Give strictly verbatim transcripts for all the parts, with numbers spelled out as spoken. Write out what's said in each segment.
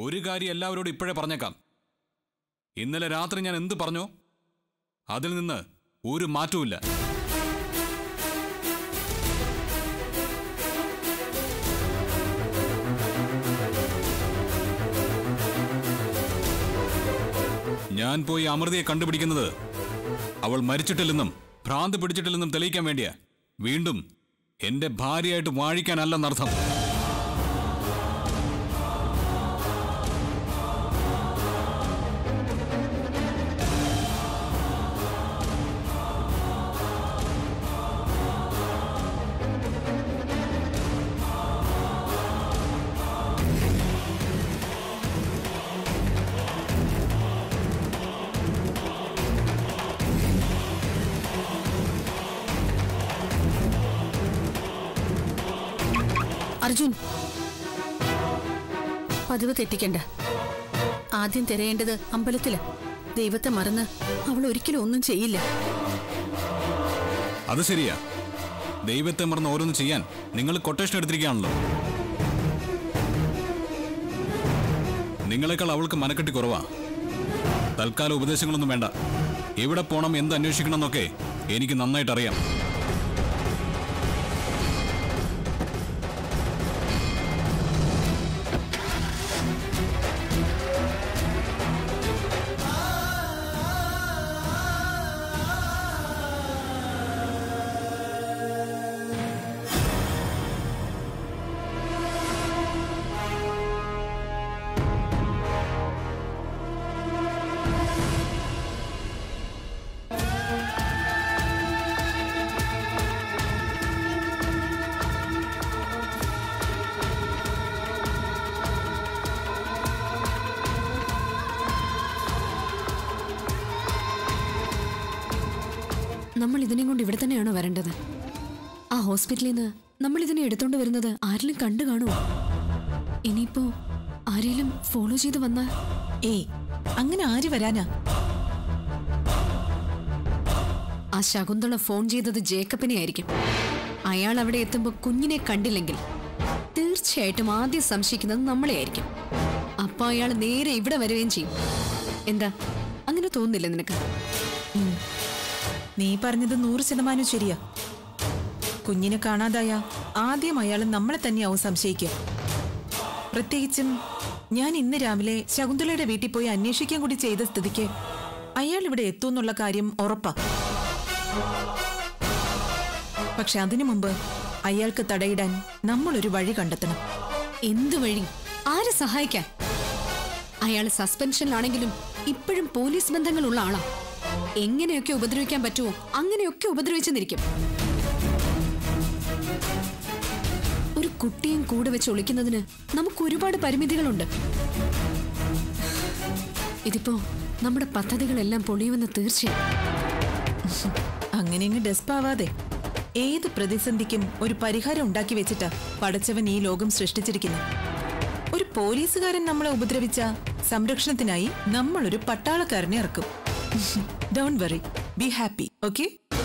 ഒരു കാര്യം എല്ലാവരോടും ഇപ്പോഴേ പറഞ്ഞേക്കാം. ഇന്നലെ രാത്രി ഞാൻ എന്ത് പറഞ്ഞോ അതിൽ നിന്ന് ഒരു മാറ്റവുമില്ല. ഞാൻ പോയി അമൃതയെ കണ്ടുപിടിക്കുന്നത് അവൾ മരിച്ചിട്ടില്ലെന്നും ഭ്രാന്ത് പിടിച്ചിട്ടില്ലെന്നും തെളിയിക്കാൻ വേണ്ടിയാ. വീണ്ടും എന്റെ ഭാര്യയായിട്ട് വാഴിക്കാനല്ലെന്നർത്ഥം. അർജുൻ, പതിവ് തെറ്റിക്കണ്ട. ആദ്യം തിരയേണ്ടത് അമ്പലത്തില്. ദൈവത്തെ മറന്ന് അവൾ ഒരിക്കലും ഒന്നും ചെയ്യില്ല. അത് ശരിയാ. ദൈവത്തെ മറന്ന് ഓരോന്നും ചെയ്യാൻ നിങ്ങൾ കൊട്ടേഷൻ എടുത്തിരിക്കുകയാണല്ലോ. നിങ്ങളെക്കാൾ അവൾക്ക് മനക്കെട്ടി കുറവാ. തൽക്കാല ഉപദേശങ്ങളൊന്നും വേണ്ട. എവിടെ പോണം, എന്ത് അന്വേഷിക്കണം എന്നൊക്കെ എനിക്ക് നന്നായിട്ട് അറിയാം. നമ്മൾ ഇതിനെ കൊണ്ട് ഇവിടെ തന്നെയാണോ വരേണ്ടത്? ആ ഹോസ്പിറ്റലിൽ നിന്ന് നമ്മൾ ഇതിനെ എടുത്തോണ്ട് വരുന്നത് ആരെങ്കിലും കണ്ടു കാണുമോ? ഇനിയിപ്പോ ആരെങ്കിലും ഫോളോ ചെയ്ത് വന്നാൽ? ഏയ്, അങ്ങനെ ആര് വരാനാ? ആ ശകുന്തള ഫോൺ ചെയ്തത് ജേക്കബിനെ ആയിരിക്കും. അയാൾ അവിടെ എത്തുമ്പോ കുഞ്ഞിനെ കണ്ടില്ലെങ്കിൽ തീർച്ചയായിട്ടും ആദ്യം സംശയിക്കുന്നത് നമ്മളെ ആയിരിക്കും. അപ്പൊ അയാൾ നേരെ ഇവിടെ വരികയും ചെയ്യും. എന്താ, അങ്ങനെ തോന്നുന്നില്ല നിനക്ക്? നീ പറഞ്ഞത് നൂറ് ശതമാനം ശരിയാ. കുഞ്ഞിനെ കാണാതായ ആദ്യം അയാൾ നമ്മളെ തന്നെയാവും സംശയിക്കുക. പ്രത്യേകിച്ചും ഞാൻ ഇന്ന് രാവിലെ ശകുന്തളയുടെ വീട്ടിൽ പോയി അന്വേഷിക്കാൻ കൂടി ചെയ്ത സ്ഥിതിക്ക് അയാൾ ഇവിടെ എത്തുമെന്നുള്ള കാര്യം ഉറപ്പാ. പക്ഷെ അതിനു മുമ്പ് അയാൾക്ക് തടയിടാൻ നമ്മളൊരു വഴി കണ്ടെത്തണം. എന്ത് വഴി? ആരെ സഹായിക്കാൻ? അയാൾ സസ്പെൻഷനിലാണെങ്കിലും ഇപ്പോഴും പോലീസ് ബന്ധങ്ങളുള്ള ആളാ. എങ്ങനെയൊക്കെ ഉപദ്രവിക്കാൻ പറ്റുമോ അങ്ങനെയൊക്കെ ഉപദ്രവിച്ചെന്നിരിക്കും. ഒരു കുട്ടിയും കൂടെ വെച്ച് ഒളിക്കുന്നതിന് നമുക്ക് ഒരുപാട് പരിമിതികളുണ്ട്. ഇതിപ്പോ നമ്മുടെ പദ്ധതികളെല്ലാം പൊളിയുമെന്ന് തീർച്ചയായും. അങ്ങനെ അങ്ങ് ഡെസ്പാവാതെ ഏത് പ്രതിസന്ധിക്കും ഒരു പരിഹാരം ഉണ്ടാക്കി വെച്ചിട്ടാ പടച്ചവൻ ഈ ലോകം സൃഷ്ടിച്ചിരിക്കുന്നത്. ഒരു പോലീസുകാരൻ നമ്മളെ ഉപദ്രവിച്ച സംരക്ഷണത്തിനായി നമ്മളൊരു പട്ടാളക്കാരനെ ഇറക്കും. Don't worry, be happy, okay?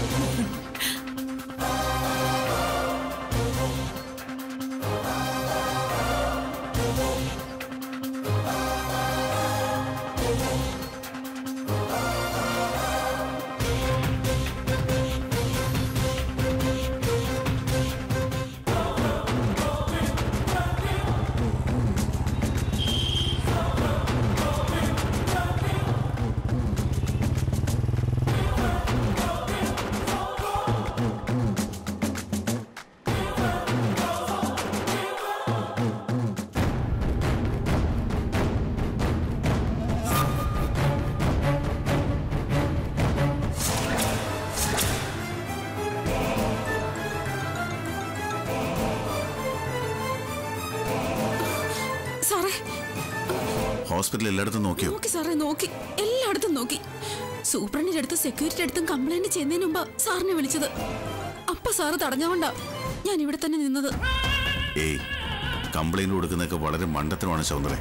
ഹോസ്പിറ്റലിൽ എല്ലായിടത്തും നോക്കിയോ? നോക്കി സാറേ, നോക്കി. എല്ലായിടത്തും നോക്കി. സൂപ്രണ്ടിന്റെ അടുത്ത് സെക്യൂരിറ്റി അടുത്തും കംപ്ലൈന്റ് ചെയ്യുന്നതിന് മുമ്പ് സാറിനെ വിളിച്ചത്. അപ്പ സാറ് തടഞ്ഞോണ്ടാ ഞാൻ ഇവിടെ തന്നെ നിന്നത്. ഏയ്, കംപ്ലൈന്റ് കൊടുക്കുന്നതൊക്കെ വളരെ മണ്ടത്തരമാണ് ശൗന്ദര്യ.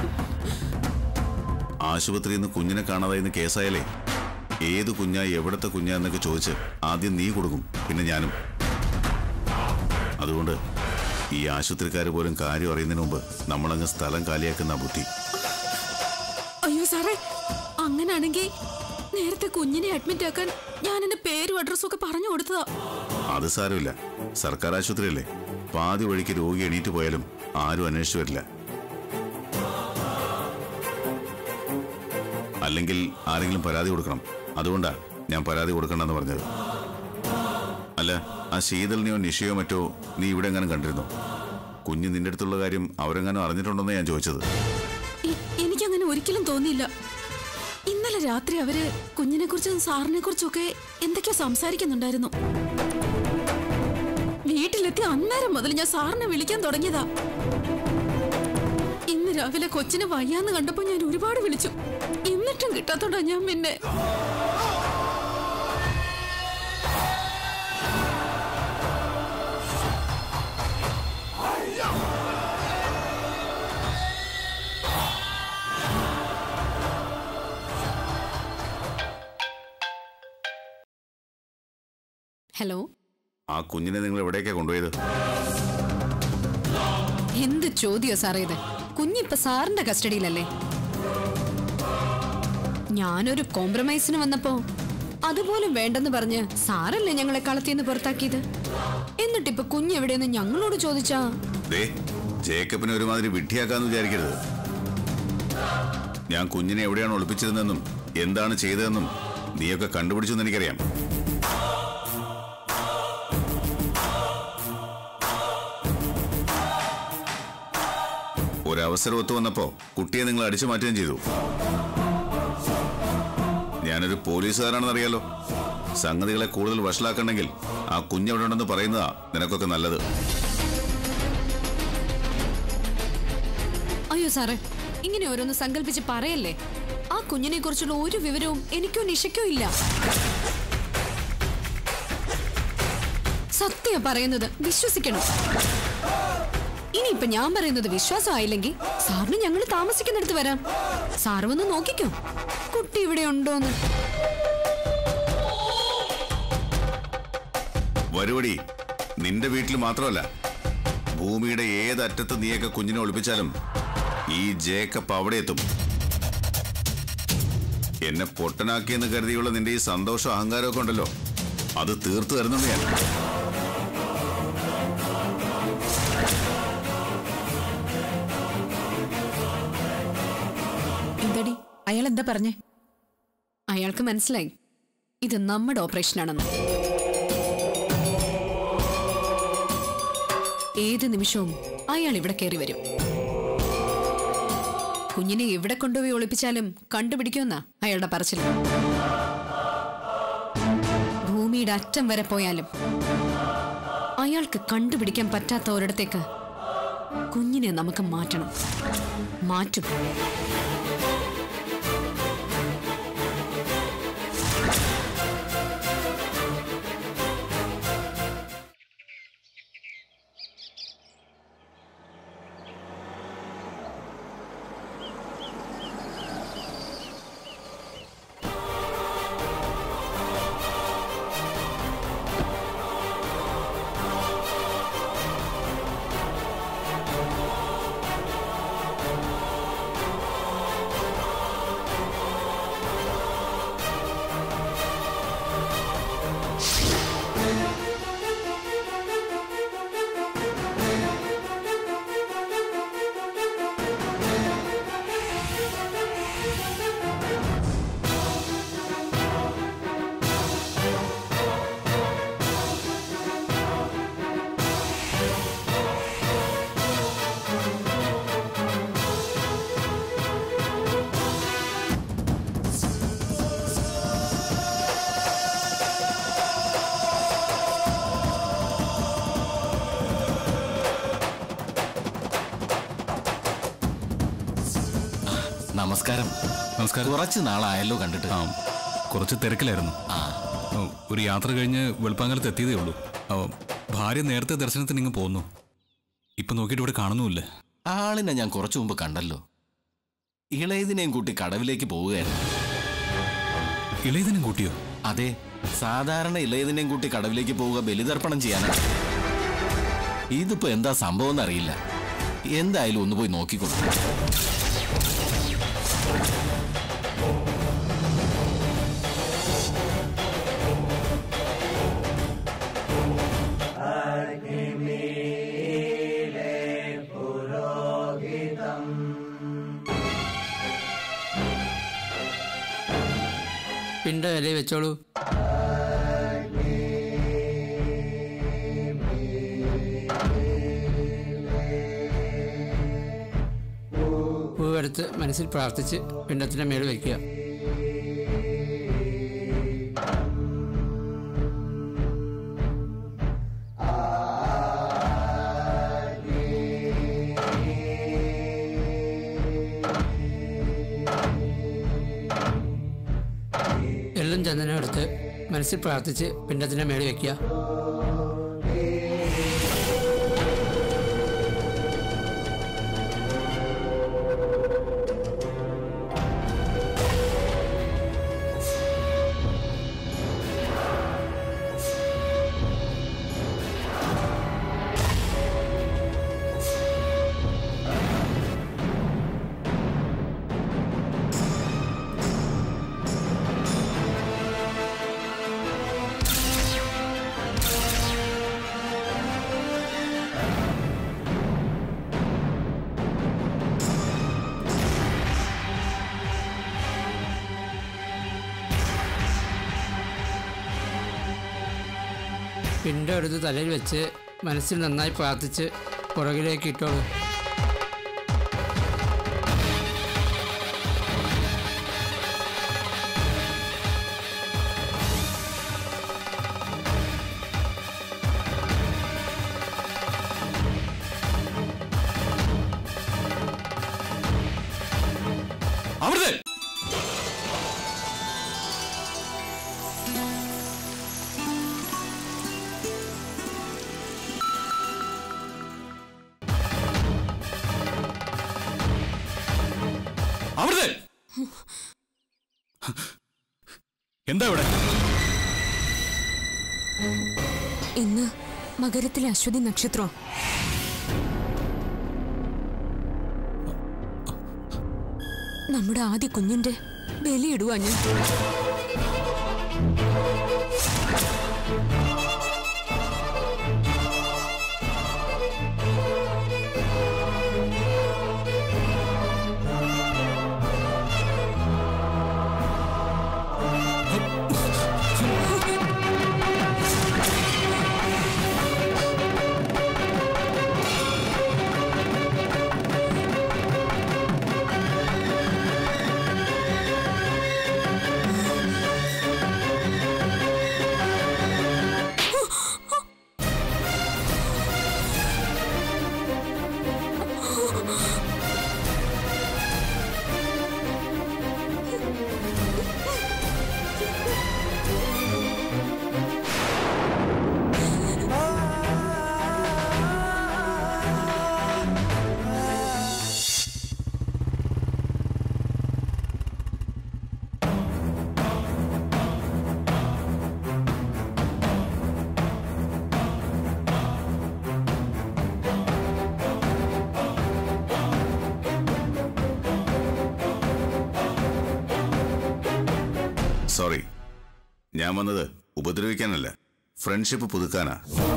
ആശുപത്രിയിൽ നിന്ന് കുഞ്ഞിനെ കാണാതായിന്ന് കേസായാലേ ഏത് കുഞ്ഞാ എവിടത്തെ കുഞ്ഞാ എന്നൊക്കെ ചോദിച്ച് ആദ്യം നീ കൊടുക്കും, പിന്നെ ഞാനും. അതുകൊണ്ട് ഈ ആശുപത്രിക്കാർ പോലും കാര്യം അറിയുന്നതിന് മുമ്പ് നമ്മളങ്ങ് സ്ഥലം കാലിയാക്കുന്ന ബുദ്ധി. അയ്യോ സാറേ, അങ്ങനാണെങ്കിൽ നേരത്തെ കുഞ്ഞിനെ അഡ്മിറ്റ് ആക്കാൻ ഞാൻ എന്റെ പേരും അഡ്രസ്സും ഒക്കെ പറഞ്ഞു കൊടുത്തതാ. അത് സാരമില്ല, സർക്കാർ ആശുപത്രിയല്ലേ. പാതി വഴിക്ക് രോഗി എണീറ്റ് പോയാലും ആരും അന്വേഷിച്ചു വരില്ല. അല്ലെങ്കിൽ ആരെങ്കിലും പരാതി കൊടുക്കണം. അതുകൊണ്ടാ ഞാൻ പരാതി കൊടുക്കണ്ടെന്ന് പറഞ്ഞത്. അല്ല, ആ ശീതളിനെയോ നിഷയോ മറ്റോ നീ ഇവിടെ എങ്ങാനും കണ്ടിരുന്നോ? കുഞ്ഞ് നിന്റെ അടുത്തുള്ള കാര്യം അവരെങ്ങാനും അറിഞ്ഞിട്ടുണ്ടെന്ന് ഞാൻ ചോദിച്ചത്. എനിക്കങ്ങനെ ഒരിക്കലും തോന്നിയില്ല. ഇന്നലെ രാത്രി അവര് കുഞ്ഞിനെ കുറിച്ചും സാറിനെ കുറിച്ചും ഒക്കെ എന്തൊക്കെയോ സംസാരിക്കുന്നുണ്ടായിരുന്നു. വീട്ടിലെത്തി അന്നേരം മുതൽ ഞാൻ സാറിനെ വിളിക്കാൻ തുടങ്ങിയതാ. ഇന്ന് രാവിലെ കൊച്ചിനെ വയ്യാന്ന് കണ്ടപ്പോ ഞാൻ ഒരുപാട് വിളിച്ചു. എന്നിട്ടും കിട്ടാത്തോണ്ടാ ഞാൻ പിന്നെ. ഹലോ, ആ കുഞ്ഞിനെ നിങ്ങൾ എവിടേക്കാ കൊണ്ടുപോയത്? എന്ത് ചോദ്യോ സാറേ ഇത്? കുഞ്ഞിപ്പോ സാറിന്റെ കസ്റ്റഡിയിലല്ലേ? ഞാനൊരു കോംപ്രമൈസിന് വന്നപ്പോ അതുപോലും വേണ്ടെന്ന് പറഞ്ഞ് സാറല്ലേ ഞങ്ങളെ കളത്തിന്ന് പുറത്താക്കിയത്. എന്നിട്ടിപ്പൊ കുഞ്ഞെവിടെയെന്ന് ഞങ്ങളോട് ചോദിച്ചാ ജേക്കബിനെ ഒരുമാതിരി വിഡ്ഢിയാക്കാന്ന് വിചാരിക്കരുത്. ഞാൻ കുഞ്ഞിനെ എവിടെയാണ് ഒളിപ്പിച്ചിരുന്നെന്നും എന്താണ് ചെയ്തതെന്നും നീയൊക്കെ കണ്ടുപിടിച്ചെന്ന് എനിക്കറിയാം. ഒരവസരം ഒത്തു വന്നപ്പോ കുട്ടിയെ നിങ്ങൾ അടിച്ചു മാറ്റുകയും ചെയ്തു. ഞാനൊരു പോലീസുകാരാണെന്നറിയാലോ. സംഗതികളെ കൂടുതൽ വഷളാക്കണമെങ്കിൽ ആ കുഞ്ഞെവിടെ ഉണ്ടെന്ന് പറയുന്നതാ നിനക്കൊക്കെ നല്ലത്. അയ്യോ സാറേ, ഇങ്ങനെ ഓരോന്ന് സങ്കല്പിച്ച് പറയല്ലേ. ആ കുഞ്ഞിനെ കുറിച്ചുള്ള ഒരു വിവരവും എനിക്കോ നിഷയ്ക്കോ ഇല്ല. സത്യം പറയുന്നത് വിശ്വസിക്കണം. ഇനിയിപ്പൊ ഞാൻ പറയുന്നത് വിശ്വാസമായില്ലെങ്കിൽ സാറിന് ഞങ്ങൾ താമസിക്കുന്നിടത്ത് വരാം. സാറ് വന്ന് നോക്കിക്കോ കുട്ടി ഇവിടെ ഉണ്ടോന്ന്. വരുവടി, നിന്റെ വീട്ടിൽ മാത്രമല്ല, ഭൂമിയുടെ ഏതറ്റത്ത് നീയൊക്കെ കുഞ്ഞിനെ ഒളിപ്പിച്ചാലും ഈ ജേക്കബ് അവിടെ എത്തും. എന്നെ പൊട്ടനാക്കിയെന്ന് കരുതിയുള്ള നിന്റെ ഈ സന്തോഷം അഹങ്കാരമൊക്കെ ഉണ്ടല്ലോ, അത് തീർത്തു തരുന്നുണ്ട് ഞാൻ. എന്താടി അയാൾ എന്താ പറഞ്ഞേ? അയാൾക്ക് മനസ്സിലായി ഇത് നമ്മുടെ ഓപ്പറേഷനാണെന്ന്. ഏത് നിമിഷവും അയാൾ ഇവിടെ കയറി വരും. കുഞ്ഞിനെ എവിടെ കൊണ്ടുപോയി ഒളിപ്പിച്ചാലും കണ്ടുപിടിക്കുമെന്നാ അയാളുടെ പറച്ചിൽ. ഭൂമിയുടെ അറ്റം വരെ പോയാലും അയാൾക്ക് കണ്ടുപിടിക്കാൻ പറ്റാത്ത ഒരിടത്തേക്ക് കുഞ്ഞിനെ നമുക്ക് മാറ്റണം. മാറ്റും. നമസ്കാരം. നമസ്കാരം. കുറച്ച് നാളായല്ലോ കണ്ടിട്ട്. ആ, കുറച്ച് തിരക്കിലായിരുന്നു. ആ, ഒരു യാത്ര കഴിഞ്ഞ് വെളുപ്പാങ്കാലത്ത് എത്തിയതേ ഉള്ളൂ. ഭാര്യ നേരത്തെ ദർശനത്തിന് ഇങ്ങ് പോന്നു. ഇപ്പൊ നോക്കിയിട്ട് ഇവിടെ കാണുന്നുമില്ല. ആളിനെ ഞാൻ കുറച്ചു മുമ്പ് കണ്ടല്ലോ. ഇളയതിനെയും കൂട്ടി കടവിലേക്ക് പോവുകയായിരുന്നു. ഇളയതിനും കൂട്ടിയോ? അതെ, സാധാരണ ഇളയതിനെയും കൂട്ടി കടവിലേക്ക് പോവുക ബലിതർപ്പണം ചെയ്യാനാണ്. ഇതിപ്പോ എന്താ സംഭവം എന്നറിയില്ല. എന്തായാലും ഒന്ന് പോയി നോക്കിക്കോളൂ. പിണ്ട വില വെച്ചോളൂ. പൂവെടുത്ത് മനസ്സിൽ പ്രാർത്ഥിച്ച് പിണ്ടത്തിന്റെ മേൽ വയ്ക്കുക. എള്ളും ചന്ദനം എടുത്ത് മനസ്സിൽ പ്രാർത്ഥിച്ച് പിണ്ടത്തിന്റെ മേൽ വയ്ക്കുക. പിണ്ടം എടുത്ത് തലയിൽ വെച്ച് മനസ്സിൽ നന്നായി പ്രാർത്ഥിച്ച് പുറകിലേക്ക് ഇട്ടോളൂ. അമൃതേ, അമൃതേ, എന്താ ഇവിടെ? ഇന്ന് മകരത്തിലെ അശ്വതി നക്ഷത്രം. നമ്മുടെ ആദ്യ കുഞ്ഞിന്റെ ബലിയിടുവാ ഞാൻ. സോറി, ഞാൻ വന്നത് ഉപദ്രവിക്കാനല്ല, ഫ്രണ്ട്ഷിപ്പ് പുതുക്കാനാ.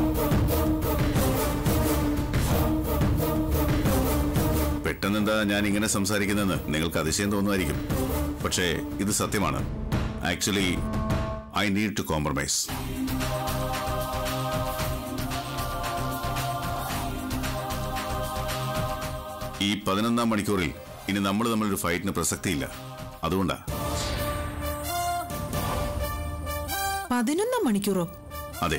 പെട്ടെന്നെന്താ ഞാൻ ഇങ്ങനെ സംസാരിക്കുന്നതെന്ന് നിങ്ങൾക്ക് അതിശയം തോന്നുമായിരിക്കും. പക്ഷേ ഇത് സത്യമാണ്. Actually I need to compromise. ഈ പതിനൊന്നാം മണിക്കൂറിൽ ഇനി നമ്മൾ തമ്മിലൊരു ഫൈറ്റിന് പ്രസക്തിയില്ല. അതുകൊണ്ടാ. പതിനൊന്നാം മണിക്കൂറോ? അതെ.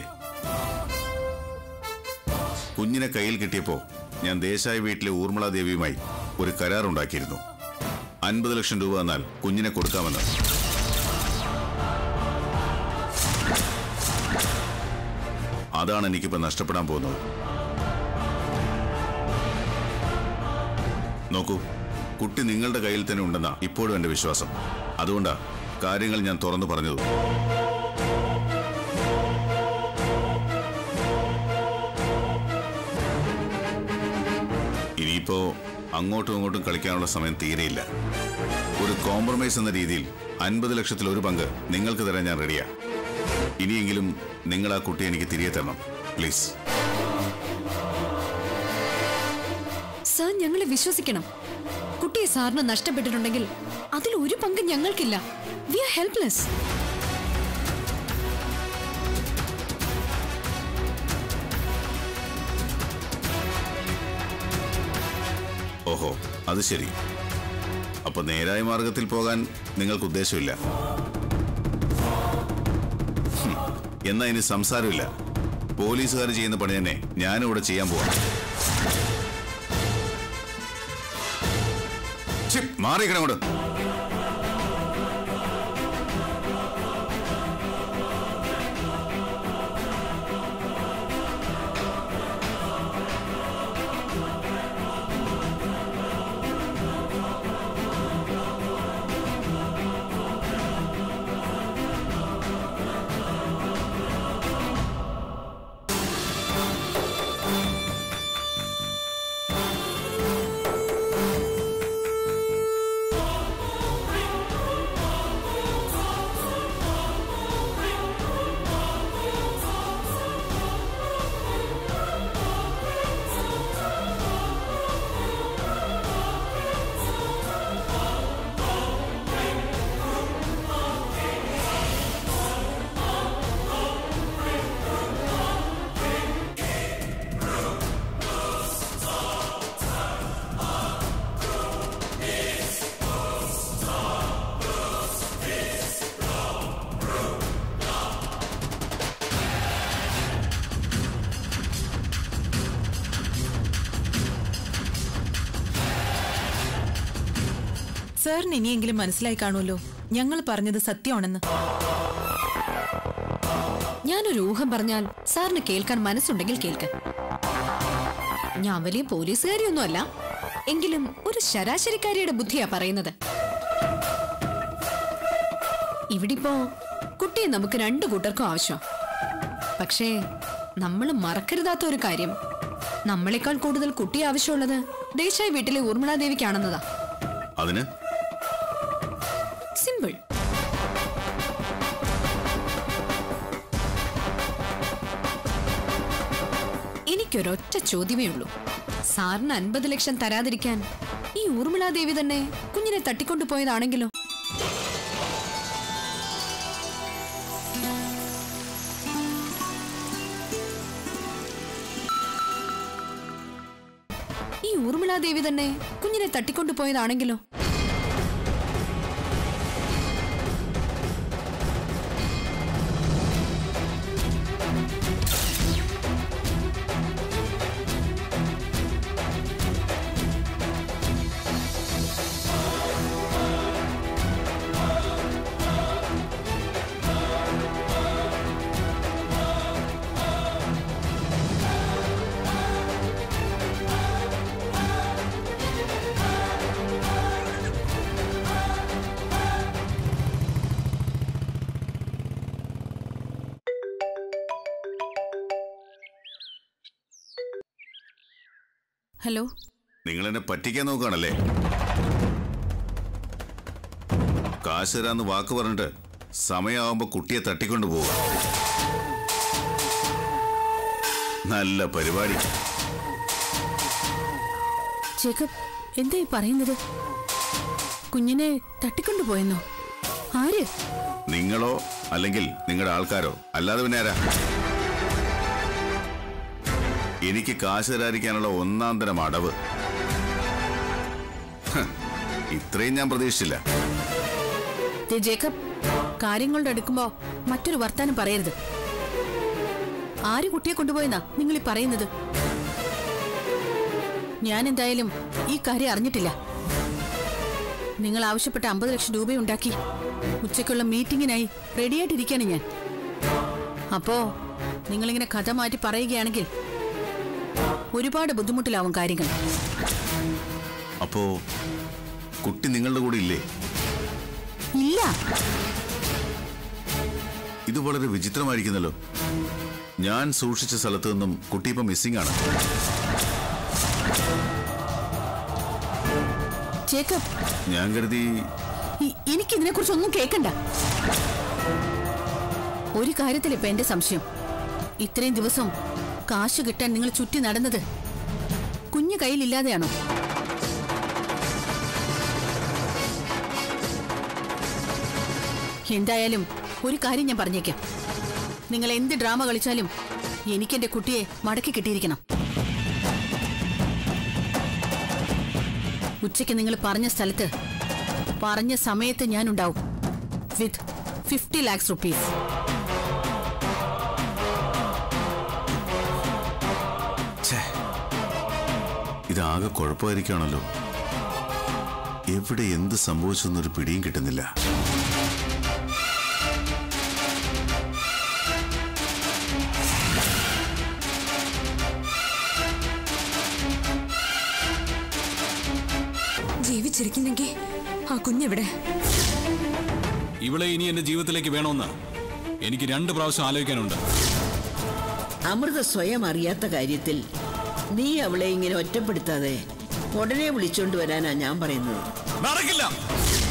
കുഞ്ഞിനെ കയ്യിൽ കിട്ടിയപ്പോ ഞാൻ ദേശായി വീട്ടിലെ ഊർമിള ദേവിയുമായി ഒരു കരാറുണ്ടാക്കിയിരുന്നു. അൻപത് ലക്ഷം രൂപ എന്നാൽ കുഞ്ഞിനെ കൊടുക്കാമെന്ന്. അതാണ് എനിക്കിപ്പോ നഷ്ടപ്പെടാൻ പോകുന്നത്. നോക്കൂ, കുട്ടി നിങ്ങളുടെ കയ്യിൽ തന്നെ ഉണ്ടെന്നാ ഇപ്പോഴും എന്റെ വിശ്വാസം. അതുകൊണ്ടാ കാര്യങ്ങൾ ഞാൻ തുറന്നു പറഞ്ഞത്. ഇനിയിപ്പോ അങ്ങോട്ടും ഇങ്ങോട്ടും കളിക്കാനുള്ള സമയം തീരെയില്ല. ഒരു കോംപ്രമൈസ് എന്ന രീതിയിൽ അൻപത് ലക്ഷത്തിൽ ഒരു പങ്ക് നിങ്ങൾക്ക് തരാൻ ഞാൻ റെഡിയാ. ഇനിയെങ്കിലും നിങ്ങൾ ആ കുട്ടിയെ എനിക്ക് തിരികെ തരണം പ്ലീസ്. സാർ ഞങ്ങളെ വിശ്വസിക്കണം. കുട്ടിയെ സാറിന് നഷ്ടപ്പെട്ടിട്ടുണ്ടെങ്കിൽ അതിൽ ഒരു പങ്ക് ഞങ്ങൾക്കില്ല. We are helpless. ഓഹോ, അത് ശരി. അപ്പൊ നേരായ മാർഗത്തിൽ പോകാൻ നിങ്ങൾക്ക് ഉദ്ദേശമില്ല. എന്നാ ഇനി സംസാരമില്ല. പോലീസുകാർ ചെയ്യുന്ന പണി തന്നെ ഞാനിവിടെ ചെയ്യാൻ പോവാം. മാറിക്കണ അങ്ങോട്ട്. സാറിന് ഇനിയെങ്കിലും മനസ്സിലായി കാണുമല്ലോ ഞങ്ങൾ പറഞ്ഞത് സത്യമാണെന്ന്. ഞാനൊരു ഊഹം പറഞ്ഞാൽ സാറിന് കേൾക്കാൻ മനസ്സുണ്ടെങ്കിൽ കേൾക്കാൻ. ഞാൻ വലിയ പോലീസുകാരിയൊന്നുമല്ല, എങ്കിലും ഒരു ശരാശരിക്കാരിയുടെ ബുദ്ധിയാ പറയുന്നത്. ഇവിടിപ്പോ കുട്ടിയെ നമുക്ക് രണ്ടു കൂട്ടർക്കും ആവശ്യം. പക്ഷേ നമ്മൾ മറക്കരുതാത്ത ഒരു കാര്യം, നമ്മളെക്കാൾ കൂടുതൽ കുട്ടിയെ ആവശ്യമുള്ളത് ദേശായി വീട്ടിലെ ഊർമിളാദേവിക്കാണെന്നതാ. അതിന് സിമ്പിൾ. എനിക്കൊരൊറ്റ ചോദ്യമേ ഉള്ളൂ. സാറിന് അൻപത് ലക്ഷം തരാതിരിക്കാൻ ഈ ഊർമിളാദേവി തന്നെ കുഞ്ഞിനെ തട്ടിക്കൊണ്ടുപോയതാണെങ്കിലോ? ഈ ഊർമിളാദേവി തന്നെ കുഞ്ഞിനെ തട്ടിക്കൊണ്ടുപോയതാണെങ്കിലോ? ഹലോ, നിങ്ങൾ എന്നെ പറ്റിക്കാൻ നോക്കുകയാണല്ലേ? കാശ് തരാന്ന് വാക്ക് പറഞ്ഞിട്ട് സമയമാകുമ്പോ കുട്ടിയെ തട്ടിക്കൊണ്ടു പോവുക. നല്ല പരിപാടി. ജേക്കബ്, എന്താ ഈ പറയുന്നത്? കുഞ്ഞിനെ തട്ടിക്കൊണ്ടുപോയെന്നോ? ആര്? നിങ്ങളോ അല്ലെങ്കിൽ നിങ്ങളുടെ ആൾക്കാരോ? അല്ലാതെ പിന്നെ ആരാ? എനിക്ക് കാശ് തരാതിരിക്കാനുള്ള ഒന്നാം തരം അടവ്. ഇത്രയും ഞാൻ പ്രതീക്ഷിച്ചില്ല. ജേക്കബ്, കാര്യങ്ങളുടെ അടുക്കുമ്പോ മറ്റൊരു വർത്താനം പറയരുത്. ആര് കുട്ടിയെ കൊണ്ടുപോയെന്നാ നിങ്ങൾ ഈ പറയുന്നത്? ഞാൻ എന്തായാലും ഈ കാര്യം അറിഞ്ഞിട്ടില്ല. നിങ്ങൾ ആവശ്യപ്പെട്ട അമ്പത് ലക്ഷം രൂപയുണ്ടാക്കി ഉച്ചയ്ക്കുള്ള മീറ്റിംഗിനായി റെഡിയായിട്ടിരിക്കുകയാണ് ഞാൻ. അപ്പോ നിങ്ങളിങ്ങനെ കഥ മാറ്റി പറയുകയാണെങ്കിൽ ഒരുപാട് ബുദ്ധിമുട്ടിലാവും കാര്യങ്ങൾ. അപ്പോ കുട്ടി നിങ്ങളുടെ കൂടെ ഇല്ലേ? ഇല്ല. ഇത് വളരെ വിചിത്രമായിരിക്കുന്നല്ലോ. ഞാൻ സൂക്ഷിച്ച സ്ഥലത്തു നിന്നും കുട്ടി ഇപ്പൊ മിസ്സിംഗ് ആണ്. ജേക്കബ്, ഞാൻ കരുതി എനിക്കിതിനെ കുറിച്ചൊന്നും കേൾക്കണ്ട. ഒരു കാര്യത്തിൽ ഇപ്പൊ എന്റെ സംശയം, ഇത്രയും ദിവസം കാശ് കിട്ടാൻ നിങ്ങൾ ചുറ്റി നടന്നത് കുഞ്ഞു കയ്യിലില്ലാതെയാണോ? എന്തായാലും ഒരു കാര്യം ഞാൻ പറഞ്ഞേക്കാം, നിങ്ങൾ എന്ത് ഡ്രാമ കളിച്ചാലും എനിക്കെന്റെ കുട്ടിയെ മടക്കി കിട്ടിയിരിക്കണം. ഉച്ചയ്ക്ക് നിങ്ങൾ പറഞ്ഞ സ്ഥലത്ത് പറഞ്ഞ സമയത്ത് ഞാനുണ്ടാവും വിത്ത് ഫിഫ്റ്റി ലാക്സ് റുപ്പീസ്. ഇതാകെ കുഴപ്പമായിരിക്കുകയാണല്ലോ. എവിടെ എന്ത് സംഭവിച്ചെന്നൊരു പിടിയും കിട്ടുന്നില്ല. ജീവിച്ചിരിക്കുന്നെങ്കിൽ ആ കുഞ്ഞെവിടെ? ഇവളെ ഇനി എന്റെ ജീവിതത്തിലേക്ക് വേണമെന്ന് എനിക്ക് രണ്ട് പ്രാവശ്യം ആലോചിക്കാനുണ്ട്. അമൃത സ്വയം അറിയാത്ത കാര്യത്തിൽ നീ അവളെ ഇങ്ങനെ ഒറ്റപ്പെടുത്താതെ ഉടനെ വിളിച്ചോണ്ട് വരാനാ ഞാൻ പറയുന്നത്. നടക്കില്ല.